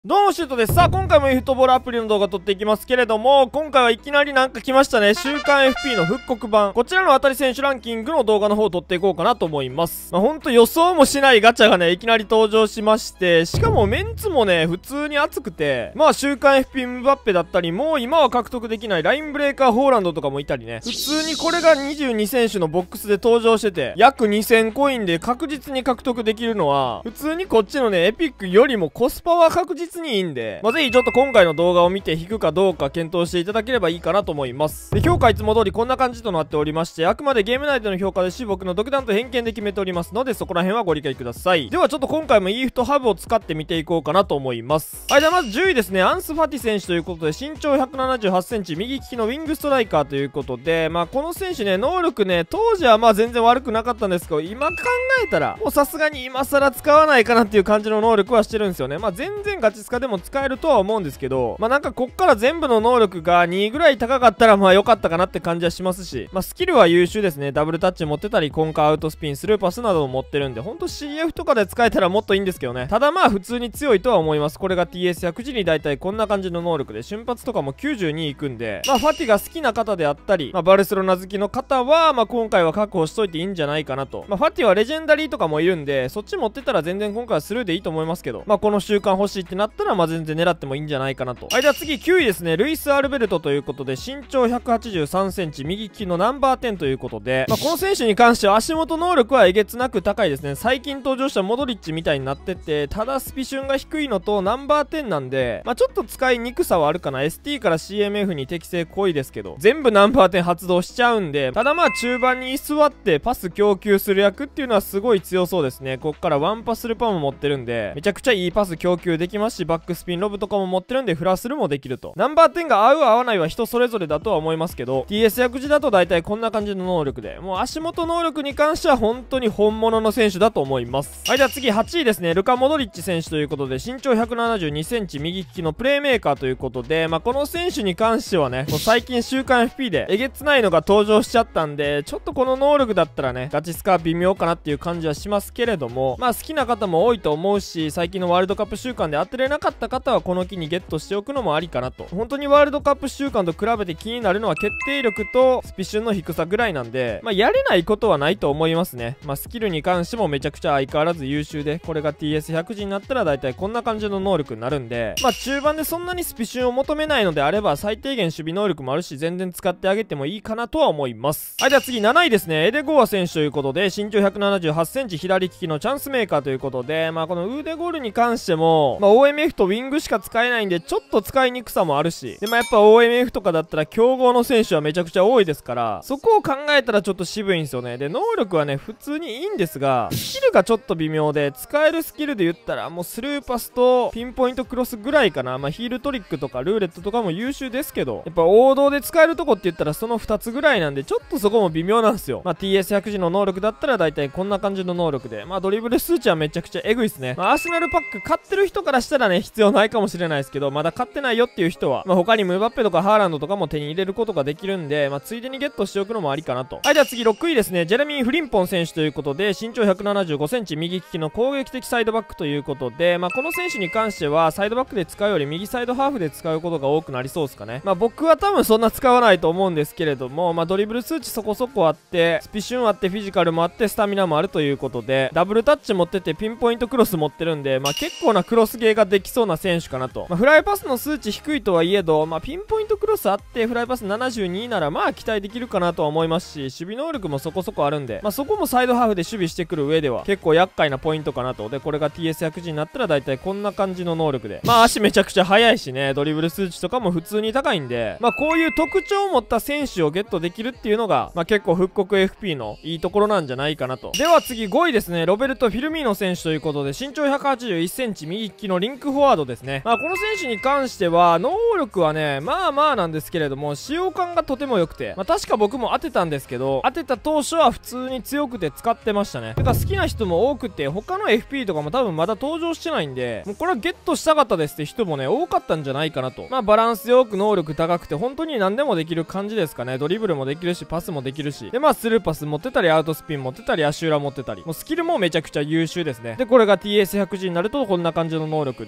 どうもシュートです。さあ今回も e フットボールアプリの動画撮っていきますけれども、今回はいきなりなんか来ましたね。週刊 FP の復刻版、こちらの当たり選手ランキングの動画の方を撮っていこうかなと思います。ほんと予想もしないガチャがねいきなり登場しまして、しかもメンツもね普通に熱くて、週刊 FP ムバッペだったり、もう今は獲得できないラインブレーカーホーランドとかもいたりね、普通にこれが22選手のボックスで登場してて、約2000コインで確実に獲得できるのは、普通にこっちのねエピックよりもコスパは確実にいいんで、ぜひちょっと今回の動画を見て引くかどうか検討していただければいいかなと思います。で、評価いつも通りこんな感じとなっておりまして、あくまでゲーム内での評価ですし、僕の独断と偏見で決めておりますので、そこら辺はご理解ください。ではちょっと今回も e フットハブを使ってみていこうかなと思います。はい、ではまず10位ですね、アンス・ファティ選手ということで、身長178センチ、右利きのウィングストライカーということで、この選手ね、能力ね、当時は全然悪くなかったんですけど、今考えたら、もうさすがに今更使わないかなっていう感じの能力はしてるんですよね。全然ガチスカでも使えるとは思うんですけど、なんかこっから全部の能力が2ぐらい高かったら良かったかなって感じはしますし、スキルは優秀ですね。ダブルタッチ持ってたり、コンカーアウトスピン、スルーパスなども持ってるんで、ほんと CF とかで使えたらもっといいんですけどね。ただ普通に強いとは思います。これが TS100 時に大体こんな感じの能力で、瞬発とかも92いくんで、ファティが好きな方であったり、バルセロナ好きの方は、今回は確保しといていいんじゃないかなと。ファティはレジェンダリーとかもいるんで、そっち持ってたら全然今回はスルーでいいと思いますけど、この習慣欲しいってなったら、全然狙ってもいいんじゃないかなと。はい、では次9位ですね、ルイス・アルベルトということで、身長183センチ、右利きのナンバー10ということで、この選手に関しては足元能力はえげつなく高いですね。最近登場したモドリッチみたいになってて、ただスピシュンが低いのとナンバー10なんで、ちょっと使いにくさはあるかな。ST から CMF に適正濃いですけど、全部ナンバー10発動しちゃうんで、ただ中盤に居座ってパス供給する役っていうのはすごい強そうですね。こっからワンパスルパも持ってるんで、めちゃくちゃいいパス供給できますし、バックスピンロブとかも持ってるんで、フラスルもできると。ナンバー10が合う合わないは人それぞれだとは思いますけど、 TS 役時だと大体こんな感じの能力で、もう足元能力に関しては本当に本物の選手だと思います。はい、では次8位ですね、ルカ・モドリッチ選手ということで、身長172センチ、右利きのプレーメーカーということで、この選手に関してはね、もう最近週刊 FP でえげつないのが登場しちゃったんで、ちょっとこの能力だったらね、ガチスカは微妙かなっていう感じはしますけれども、好きな方も多いと思うし、最近のワールドカップ週間で当てれなかった方はこの機にゲットしておくのもありかなと。本当にワールドカップ週間と比べて気になるのは決定力とスピシュンの低さぐらいなんで、やれないことはないと思いますね。スキルに関してもめちゃくちゃ相変わらず優秀で、これが TS100 時になったら大体こんな感じの能力になるんで、中盤でそんなにスピシュンを求めないのであれば、最低限守備能力もあるし、全然使ってあげてもいいかなとは思います。はい、では次7位ですね、エデゴア選手ということで、身長178センチ、左利きのチャンスメーカーということで、このウーデゴールに関しても、OMF とウィングしか使えないんで、ちょっと使いにくさもあるし、でやっぱ OMF とかだったら強豪の選手はめちゃくちゃ多いですから、そこを考えたらちょっと渋いんですよね。で、能力はね、普通にいいんですが、スキルがちょっと微妙で、使えるスキルで言ったら、もうスルーパスとピンポイントクロスぐらいかな。ヒールトリックとかルーレットとかも優秀ですけど、やっぱ王道で使えるとこって言ったらその2つぐらいなんで、ちょっとそこも微妙なんですよ。TS100 時の能力だったら大体こんな感じの能力で、ドリブル数値はめちゃくちゃエグいっすね。アーセナルパック買ってる人からしたらね、必要ないかもしれないですけど、まだ買ってないよっていう人は、他にムバッペとかハーランドとかも手に入れることができるんで、ついでにゲットしておくのもありかなと。はい、では次6位ですね、ジェレミー・フリンポン選手ということで、身長175センチ、右利きの攻撃的サイドバックということで、この選手に関してはサイドバックで使うより右サイドハーフで使うことが多くなりそうですかね。僕は多分そんな使わないと思うんですけれども、ドリブル数値そこそこあって、スピシュンあって、フィジカルもあって、スタミナもあるということで、ダブルタッチ持っててピンポイントクロス持ってるんで、結構なクロスゲーができそうな選手かなと。フライパスの数値低いとはいえど、ピンポイントクロスあってフライパス72なら期待できるかなとは思いますし、守備能力もそこそこあるんで、そこもサイドハーフで守備してくる上では結構厄介なポイントかなと。で、これが TS100 時になったら大体こんな感じの能力で、足めちゃくちゃ速いしね、ドリブル数値とかも普通に高いんで、こういう特徴を持った選手をゲットできるっていうのが、結構復刻 FP のいいところなんじゃないかなと。では次5位ですね、ロベルト・フィルミーノ選手ということで、身長181センチ、右利きのリンクフォワードですね。この選手に関しては能力はね、なんですけれども、使用感がとても良くて、確か僕も当てたんですけど、当てた当初は普通に強くて使ってましたね。てか好きな人も多くて、他の FP とかも多分まだ登場してないんで、もうこれはゲットしたかったですって人もね、多かったんじゃないかなと。バランスよく能力高くて、本当に何でもできる感じですかね。ドリブルもできるし、パスもできるし、でスルーパス持ってたり、アウトスピン持ってたり、足裏持ってたり、もうスキルもめちゃくちゃ優秀ですね。で、これが TS100 時になるとこんな感じの能力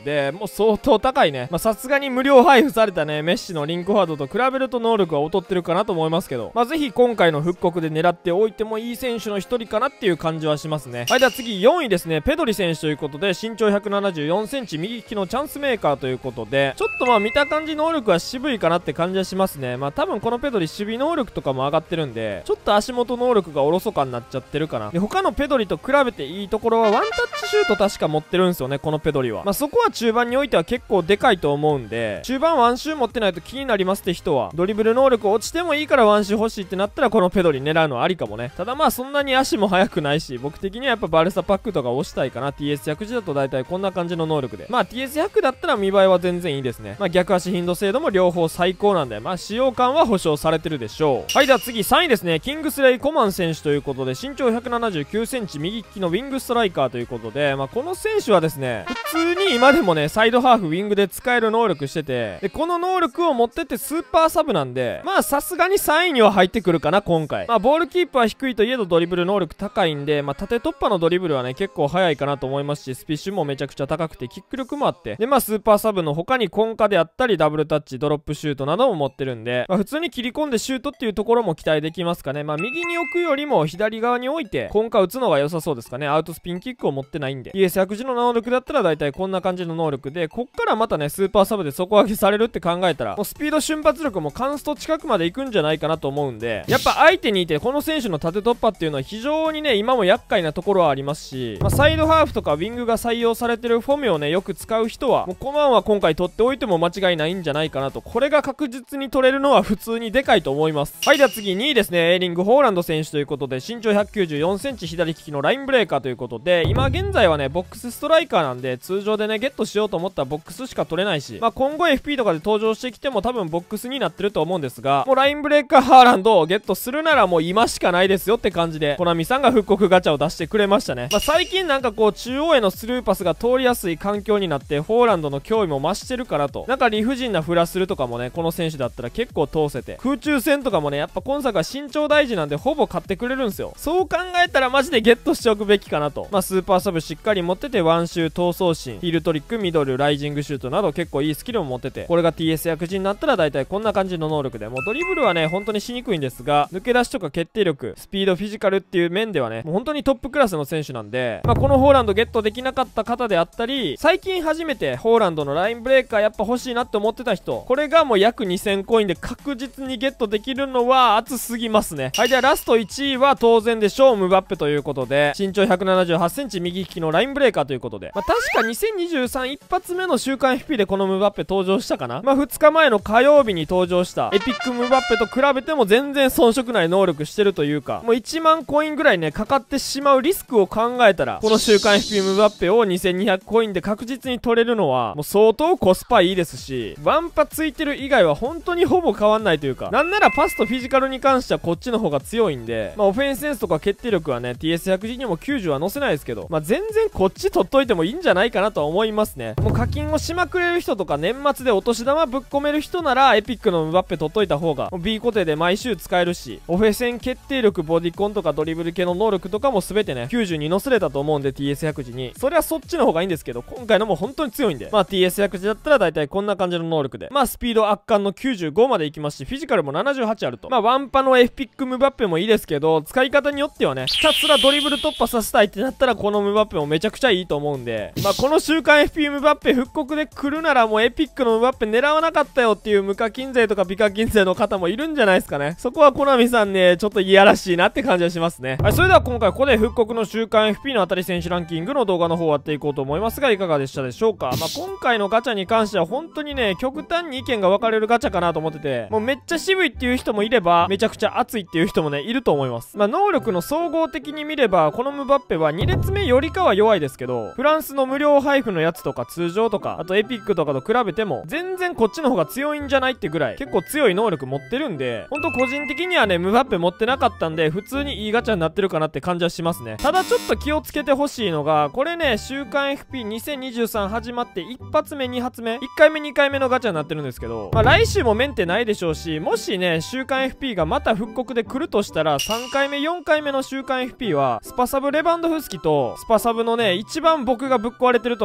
で、もう相当高いね。まあさすがに無料配布されたね、メッシのリンクフォワードと比べると能力は劣ってるかなと思いますけど、まあぜひ今回の復刻で狙っておいてもいい選手の一人かなっていう感じはしますね。はい、では次4位ですね。ペドリ選手ということで、身長174センチ、右利きのチャンスメーカーということで、ちょっとまあ見た感じ能力は渋いかなって感じはしますね。まあ多分このペドリ守備能力とかも上がってるんで、ちょっと足元能力がおろそかになっちゃってるかな。で、他のペドリと比べていいところはワンタッチシュート確か持ってるんですよね、このペドリは。まあそこは中盤においては結構でかいと思うんで、中盤ワンシュー持ってないと気になりますって人は、ドリブル能力落ちてもいいからワンシュー欲しいってなったらこのペドリ狙うのはありかもね。ただまあそんなに足も速くないし、僕的にはやっぱバルサパックとか押したいかな。 TS100 時だと大体こんな感じの能力で、まあ TS100 だったら見栄えは全然いいですね。まあ逆足頻度精度も両方最高なんで、まあ使用感は保証されてるでしょう。はい、では次3位ですね。キングスレイ・コマン選手ということで、身長179センチ、右利きのウィングストライカーということで、まあこの選手はですね、普通に今でもね、サイドハーフウィングで使える能力してて、でこの能力を持ってってスーパーサブなんで、まあさすがに3位には入ってくるかな今回。まあボールキープは低いといえどドリブル能力高いんで、まあ縦突破のドリブルはね結構速いかなと思いますし、スピッシュもめちゃくちゃ高くてキック力もあって、でまあスーパーサブの他にコンカであったりダブルタッチ、ドロップシュートなども持ってるんで、まあ普通に切り込んでシュートっていうところも期待できますかね。まあ右に置くよりも左側に置いてコンカ打つのが良さそうですかね。アウトスピンキックを持ってないんで、 TS100 時の能力だったら大体こんな感じの能力で、こっからまたねスーパーサブで底上げされるって考えたら、もうスピード瞬発力もカンスト近くまで行くんじゃないかなと思うんで、やっぱ相手にいてこの選手の縦突破っていうのは非常にね今も厄介なところはありますし、まあ、サイドハーフとかウィングが採用されてるフォメをねよく使う人はもうコマンは今回取っておいても間違いないんじゃないかなと。これが確実に取れるのは普通にでかいと思います。はい、では次2位ですね。エーリング・ホーランド選手ということで、身長194センチ、左利きのラインブレーカーということで、今現在はねボックスストライカーなんで、通常でねゲットしようと思ったらボックスしか取れないし、まあ今後 FP とかで登場してきても多分ボックスになってると思うんですが、もうラインブレーカーハーランドをゲットするならもう今しかないですよって感じでコナミさんが復刻ガチャを出してくれましたね。まあ最近なんかこう中央へのスルーパスが通りやすい環境になってホーランドの脅威も増してるからと、なんか理不尽なフラスルとかもねこの選手だったら結構通せて、空中戦とかもねやっぱ今作は身長大事なんでほぼ買ってくれるんですよ。そう考えたらマジでゲットしておくべきかなと。まあスーパーサブしっかり持ってて、ワンシュー、闘争心、ヒールトリック、ミドル、ライジングシュートなど結構いいスキルも持ってて、これが TS100 時になったら大体こんな感じの能力で、もうドリブルはね本当にしにくいんですが、抜け出しとか決定力、スピード、フィジカルっていう面ではねもう本当にトップクラスの選手なんで、まあこのホーランドゲットできなかった方であったり、最近初めてホーランドのラインブレーカーやっぱ欲しいなって思ってた人、これがもう約2000コインで確実にゲットできるのは熱すぎますね。はい、ではラスト1位は当然でしょう、ムバッペということで、身長178センチ、右利きのラインブレーカーということで、まあ確か2023一発目の週刊 FP でこのムバッペ登場したかな。まあ2日前の火曜日に登場したエピックムバッペと比べても全然遜色ない能力してるというか、もう1万コインぐらいねかかってしまうリスクを考えたら、この週刊 FP ムバッペを2200コインで確実に取れるのはもう相当コスパいいですし、ワンパついてる以外は本当にほぼ変わんないというか、なんならパスとフィジカルに関してはこっちの方が強いんで、まあオフェンスセンスとか決定力はね TS100 時にも90は載せないですけど、まあ全然こっち取っといてもいいんじゃないかなとは思いますね。もう課金をしまくれる人とか年末でお年玉ぶっ込める人ならエピックのムバッペ取っといた方が B 固定で毎週使えるし、オフェセン決定力、ボディコンとかドリブル系の能力とかも全てね90に載せれたと思うんで TS100 時に、そりゃそっちの方がいいんですけど、今回のも本当に強いんで、まあ TS100 時だったら大体こんな感じの能力で、まあスピード圧巻の95までいきますし、フィジカルも78あると、まあワンパのエピックムバッペもいいですけど、使い方によってはねひたすらドリブル突破させたいってなったらこのムバッペもめちゃくちゃいいと思うんで、まあこの週刊 FP ムバッペ復刻で来るならもうエピックのムバッペ狙わなかったよっていう無課金税とか美課金税の方もいるんじゃないですかね。そこはコナミさんねちょっといやらしいなって感じはしますね。はい、それでは今回ここで復刻の週刊 FP の当たり選手ランキングの動画の方を終わっていこうと思いますが、いかがでしたでしょうか。まあ今回のガチャに関しては本当にね極端に意見が分かれるガチャかなと思ってて、もうめっちゃ渋いっていう人もいればめちゃくちゃ熱いっていう人もねいると思います。まあ能力の総合的に見ればこのムバッペは2列目よりかは弱いですけど、フランスの無料配布のやつとか通常とかあとエピックとかと比べても全然こっちの方が強いんじゃないってぐらい結構強い能力持ってるんで、ほんと個人的にはねムバッペ持ってなかったんで普通にいいガチャになってるかなって感じはしますね。ただちょっと気をつけてほしいのが、これね週刊 FP2023 始まって1発目2発目1回目2回目のガチャになってるんですけど、まあ来週もメンテないでしょうし、もしね週刊 FP がまた復刻で来るとしたら3回目4回目の週刊 FP はスパサブレバンドフスキとスパサブのね一番僕がぶっ壊れてると思ってるラ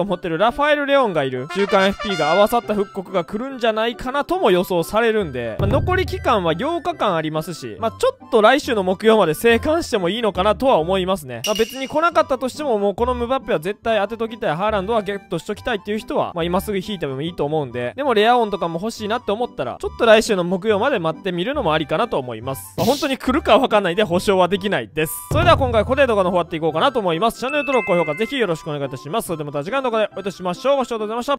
ラファエル・レオンがいる週間 FP が合わさった復刻が来るんじゃないかなとも予想されるんで、残り期間は8日間ありますし、ちょっと来週の木曜まで生還してもいいのかなとは思いますね。別に来なかったとしても、もうこのムバッペは絶対当てときたい、ハーランドはゲットしときたいっていう人は、今すぐ引いてもいいと思うんで、でもレア音とかも欲しいなって思ったら、ちょっと来週の木曜まで待ってみるのもありかなと思います。本当に来るかはわかんないんで保証はできないです。それでは今回固定動画の方やっていこうかなと思います。チャンネル登録、高評価ぜひよろしくお願いいたします。それではまた次回の動画でお会いいたしましょう。ご視聴ありがとうございました。